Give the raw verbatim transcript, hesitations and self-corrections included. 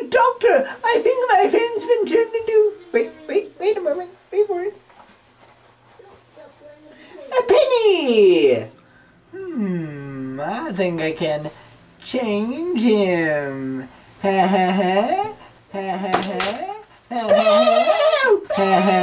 Doctor, I think my friend's been turned into... Wait, wait, wait a moment. Wait for it. A penny! Hmm, I think I can change him. Ha ha ha. Ha ha ha. Ha ha ha.